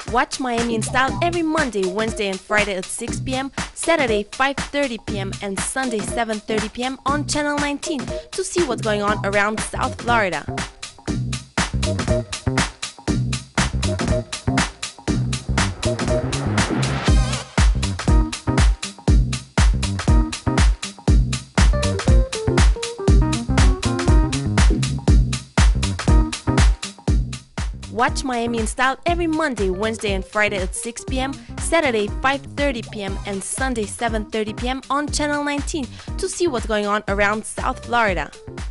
Watch Miami in Style every Monday, Wednesday and Friday at 6 p.m., Saturday 5:30 p.m. and Sunday 7:30 p.m. on Channel 19 to see what's going on around South Florida. Watch Miami in Style every Monday, Wednesday and Friday at 6 p.m., Saturday 5:30 p.m. and Sunday 7:30 p.m. on Channel 19 to see what's going on around South Florida.